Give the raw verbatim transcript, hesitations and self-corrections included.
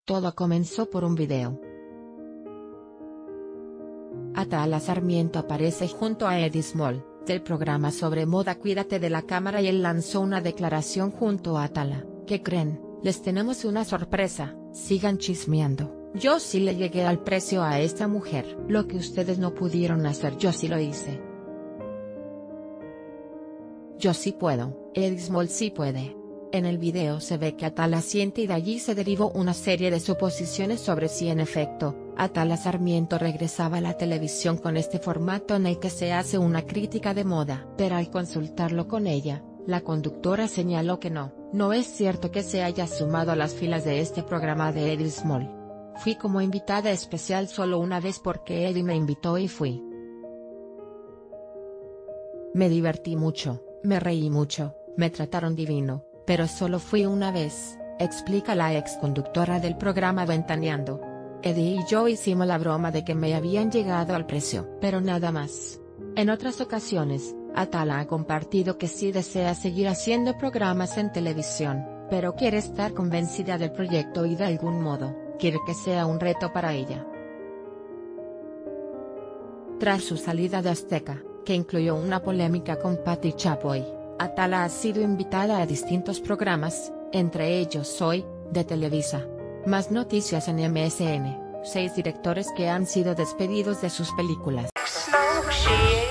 Todo comenzó por un video. Atala Sarmiento aparece junto a Eddie Small, del programa sobre moda Cuídate de la Cámara, y él lanzó una declaración junto a Atala. ¿Qué creen? Les tenemos una sorpresa, sigan chismeando. Yo sí le llegué al precio a esta mujer. Lo que ustedes no pudieron hacer yo sí lo hice. Yo sí puedo, Eddie Small sí puede. En el video se ve que Atala asiente y de allí se derivó una serie de suposiciones sobre si en efecto, Atala Sarmiento regresaba a la televisión con este formato en el que se hace una crítica de moda. Pero al consultarlo con ella, la conductora señaló que no, no es cierto que se haya sumado a las filas de este programa de Eddie Small. Fui como invitada especial solo una vez porque Eddie me invitó y fui. Me divertí mucho, me reí mucho, me trataron divino. Pero solo fui una vez, explica la ex conductora del programa Ventaneando. Eddie y yo hicimos la broma de que me habían llegado al precio, pero nada más. En otras ocasiones, Atala ha compartido que sí desea seguir haciendo programas en televisión, pero quiere estar convencida del proyecto y de algún modo, quiere que sea un reto para ella. Tras su salida de Azteca, que incluyó una polémica con Patti Chapoy, Atala ha sido invitada a distintos programas, entre ellos Hoy, de Televisa. Más noticias en M S N, seis directores que han sido despedidos de sus películas.